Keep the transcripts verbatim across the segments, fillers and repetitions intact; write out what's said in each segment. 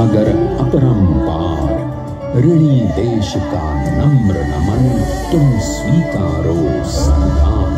सागर अपरंपार, ऋणी देश का नम्र नमन, तुम स्वीकारो संविधान।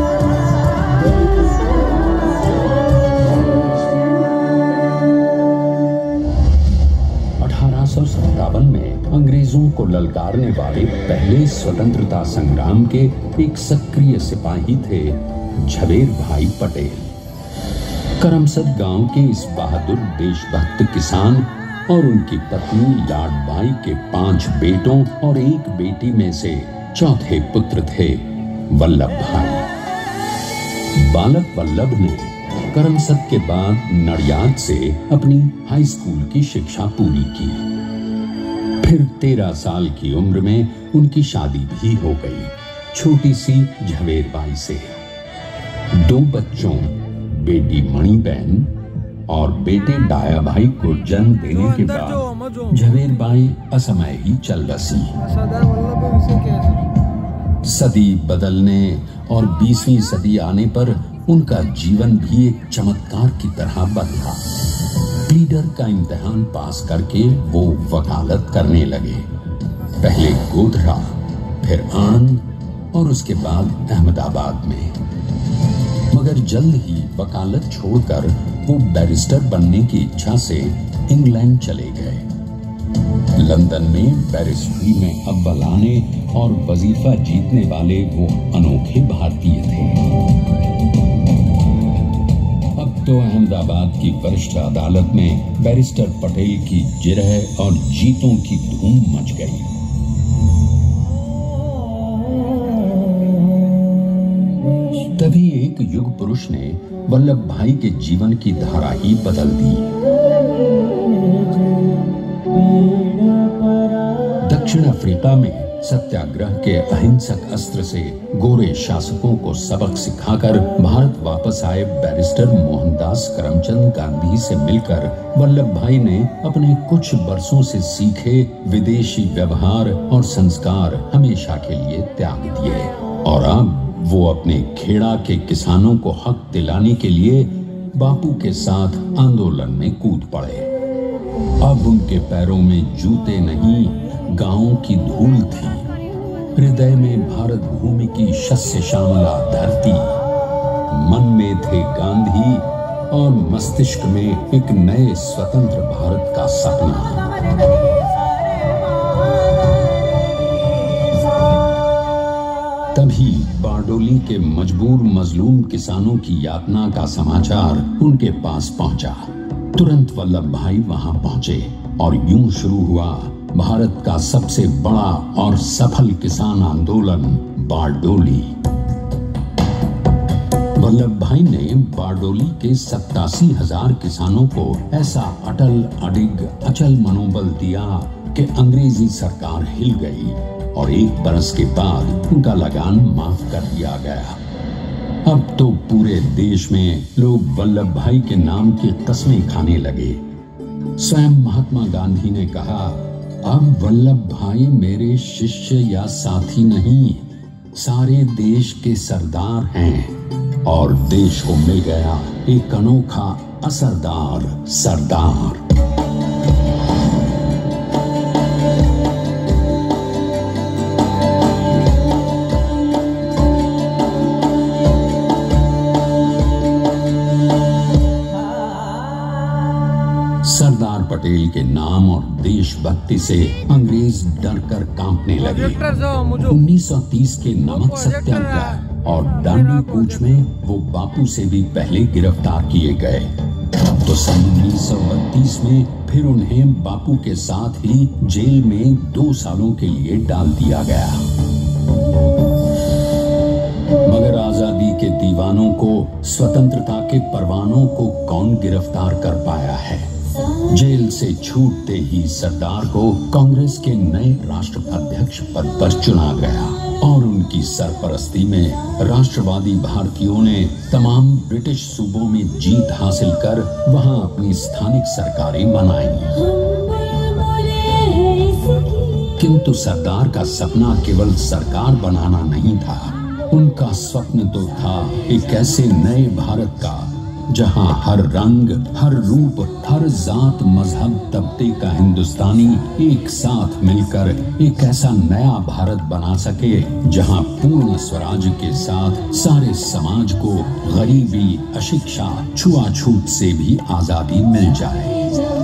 अठारह सौ सत्तावन में अंग्रेजों को ललकारने वाले पहले स्वतंत्रता संग्राम के एक सक्रिय सिपाही थे झवेर भाई पटेल। करमसद गांव के इस बहादुर देशभक्त किसान और उनकी पत्नी लाडबाई के पांच बेटों और एक बेटी में से चौथे पुत्र थे वल्लभ भाई। बालक वल्लभ ने करमसद के बाद नडियाद से अपनी हाई स्कूल की शिक्षा पूरी की। फिर तेरह साल की उम्र में उनकी शादी भी हो गई छोटी सी झवेर बाई से। दो बच्चों बेटी मणिबेन और बेटे डाया भाई को जन्म देने के बाद झवेर बाई असमय ही चल बसी। सदी बदलने और बीसवीं सदी आने पर उनका जीवन भी एक चमत्कार की तरह बदला। लीडर का इम्तिहान पास करके वो वकालत करने लगे, पहले गोधरा, फिर आणंद और उसके बाद अहमदाबाद में। मगर जल्द ही वकालत छोड़कर वो बैरिस्टर बनने की इच्छा से इंग्लैंड चले गए। लंदन में बैरिस्ट्री में अव्वल आने और वजीफा जीतने वाले वो अनोखे भारतीय थे। अब तो अहमदाबाद की वरिष्ठ अदालत में बैरिस्टर पटेल की जिरह और जीतों की धूम मच गई। तभी एक युग पुरुष ने वल्लभ भाई के जीवन की धारा ही बदल दी। दक्षिण अफ्रीका में सत्याग्रह के अहिंसक अस्त्र से गोरे शासकों को सबक सिखाकर भारत वापस आए बैरिस्टर मोहनदास करमचंद गांधी से मिलकर वल्लभ भाई ने अपने कुछ बरसों से सीखे विदेशी व्यवहार और संस्कार हमेशा के लिए त्याग दिए और अब वो अपने खेड़ा के किसानों को हक दिलाने के लिए बापू के साथ आंदोलन में कूद पड़े। अब उनके पैरों में जूते नहीं, गांवों की धूल थी। हृदय में भारत भूमि की शस्य श्यामला धरती, मन में थे गांधी और मस्तिष्क में एक नए स्वतंत्र भारत का सपना। तभी बारडोली के मजबूर मजलूम किसानों की यातना का समाचार उनके पास पहुंचा। तुरंत वल्लभ भाई वहां पहुंचे और यूं शुरू हुआ भारत का सबसे बड़ा और सफल किसान आंदोलन बारडोली। वल्लभ भाई ने बारडोली के सत्तासी हजार किसानों को ऐसा अटल अडिग अचल मनोबल दिया कि अंग्रेजी सरकार हिल गई और एक बरस के बाद उनका लगान माफ कर दिया गया। अब तो पूरे देश में लोग वल्लभ भाई के नाम की कस्में खाने लगे। स्वयं महात्मा गांधी ने कहा, अब वल्लभ भाई मेरे शिष्य या साथी नहीं, सारे देश के सरदार हैं और देश को मिल गया एक अनोखा असरदार सरदार। सरदार पटेल के नाम और देशभक्ति से अंग्रेज डर कर कांपने लगे। उन्नीस सौ तीस के नमक सत्याग्रह और दांडी कूच में वो बापू से भी पहले गिरफ्तार किए गए। तो सन उन्नीस सौ बत्तीस में फिर उन्हें बापू के साथ ही जेल में दो सालों के लिए डाल दिया गया। मगर आजादी के दीवानों को, स्वतंत्रता के परवानों को कौन गिरफ्तार कर पाया है? जेल से छूटते ही सरदार को कांग्रेस के नए राष्ट्राध्यक्ष पद पर चुना गया और उनकी सरपरस्ती में राष्ट्रवादी भारतीयों ने तमाम ब्रिटिश सूबों में जीत हासिल कर वहां अपनी स्थानिक सरकारें बनाई। किंतु सरदार का सपना केवल सरकार बनाना नहीं था, उनका स्वप्न तो था एक ऐसे नए भारत का जहां हर रंग, हर रूप, हर जात, मजहब, तबके का हिंदुस्तानी एक साथ मिलकर एक ऐसा नया भारत बना सके जहां पूर्ण स्वराज के साथ सारे समाज को गरीबी, अशिक्षा, छुआछूत से भी आजादी मिल जाए।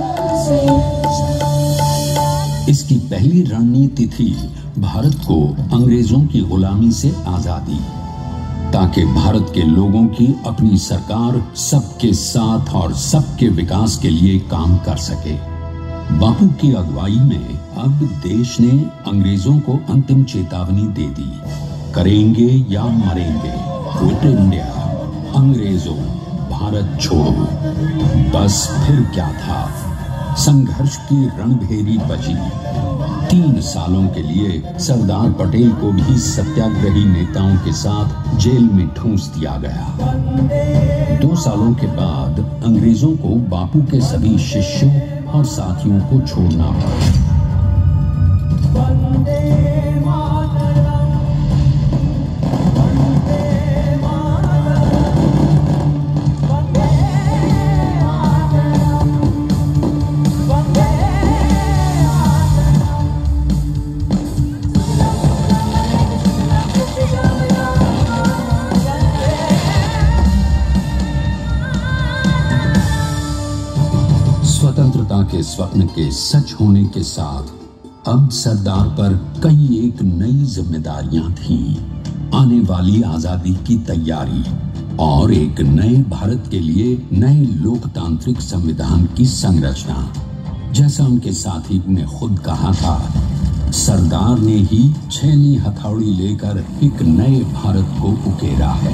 इसकी पहली रणनीति थी भारत को अंग्रेजों की गुलामी से आजादी, ताकि भारत के लोगों की अपनी सरकार सबके साथ और सबके विकास के लिए काम कर सके। बापू की अगुवाई में अब देश ने अंग्रेजों को अंतिम चेतावनी दे दी, करेंगे या मरेंगे, क्विट इंडिया, अंग्रेजों भारत छोड़ो। बस फिर क्या था, संघर्ष की रणभेरी बजी। तीन सालों के लिए सरदार पटेल को भी सत्याग्रही नेताओं के साथ जेल में ठूंस दिया गया। दो सालों के बाद अंग्रेजों को बापू के सभी शिष्यों और साथियों को छोड़ना पड़ा। स्वतंत्रता के स्वप्न के सच होने के साथ अब सरदार पर कई एक नई जिम्मेदारियां थीं। आने वाली आजादी की तैयारी और एक नए भारत के लिए नए लोकतांत्रिक संविधान की संरचना। जैसा उनके साथी ने खुद कहा था, सरदार ने ही छेनी हथौड़ी लेकर एक नए भारत को उकेरा है।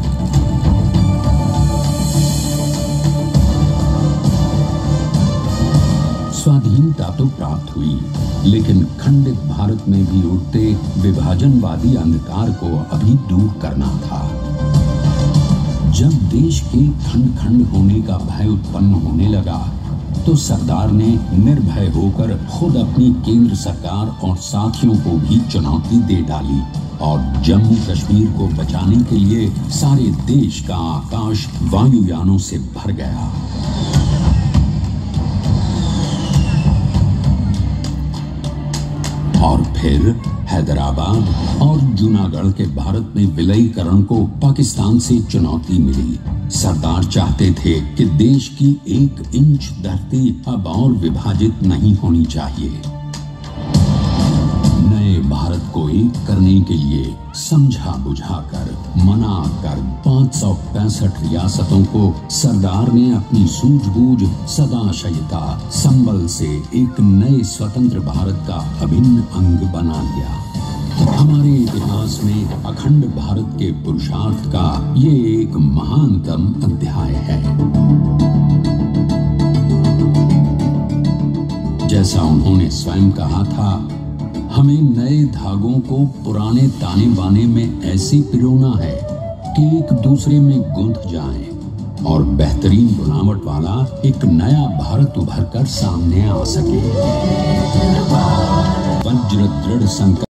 स्वाधीनता तो प्राप्त हुई, लेकिन खंडित भारत में भी उठते विभाजनवादी अंधकार को अभी दूर करना था। जब देश के खंड खंड होने का भय उत्पन्न होने लगा, तो सरदार ने निर्भय होकर खुद अपनी केंद्र सरकार और साथियों को भी चुनौती दे डाली और जम्मू कश्मीर को बचाने के लिए सारे देश का आकाश वायुयानों से भर गया। और फिर हैदराबाद और जूनागढ़ के भारत में विलयीकरण को पाकिस्तान से चुनौती मिली। सरदार चाहते थे कि देश की एक इंच धरती अब और विभाजित नहीं होनी चाहिए। नए भारत को एक करने के लिए समझा बुझाकर, मना कर पाँच सौ पैंसठ रियासतों को सरदार ने अपनी सूझबूझ, सदाशयता, संबल से एक नए स्वतंत्र भारत का अभिन्न अंग बना लिया। हमारे इतिहास में अखंड भारत के पुरुषार्थ का ये एक महानतम अध्याय है। जैसा उन्होंने स्वयं कहा था, हमें नए धागों को पुराने ताने बाने में ऐसी पिरोना है कि एक दूसरे में गुंथ जाएं और बेहतरीन बनावट वाला एक नया भारत उभर कर सामने आ सके। वज्र दृढ़ संकल्प